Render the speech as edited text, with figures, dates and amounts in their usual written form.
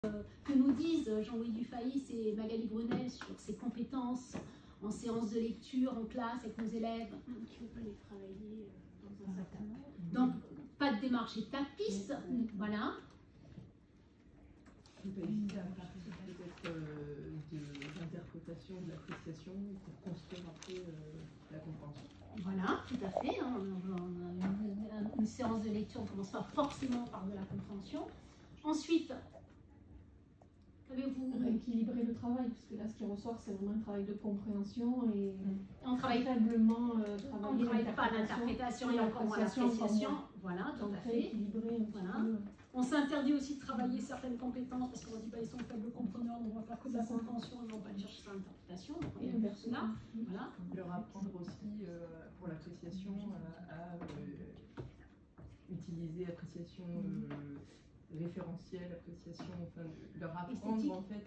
Que nous disent Jean-Louis Dufay et Magali Brunel sur ses compétences en séance de lecture, en classe, avec nos élèves. Qui ne peut pas les travailler dans un certain ordre. Donc, pas de démarche étapiste, voilà. On peut éviter à partir peut-être d'interprétation, de l'appréciation pour construire après la compréhension. Voilà, tout à fait. Hein. Une séance de lecture, on ne commence pas forcément par de la compréhension. Ensuite, avez-vous rééquilibrer le travail, parce que là, ce qui ressort, c'est vraiment un travail de compréhension et on travaille faiblement on ne travaille pas l'interprétation et encore moins l'appréciation. Voilà, tout à fait. Voilà. On s'interdit aussi de travailler certaines compétences parce qu'on dit bah, ils sont faibles compreneurs, on va faire que de la compréhension, on va aller chercher ça l'interprétation. Et inversement. Voilà. Leur apprendre aussi pour l'appréciation à utiliser appréciation référentielle, appréciation, enfin, leur apprendre esthétique. En fait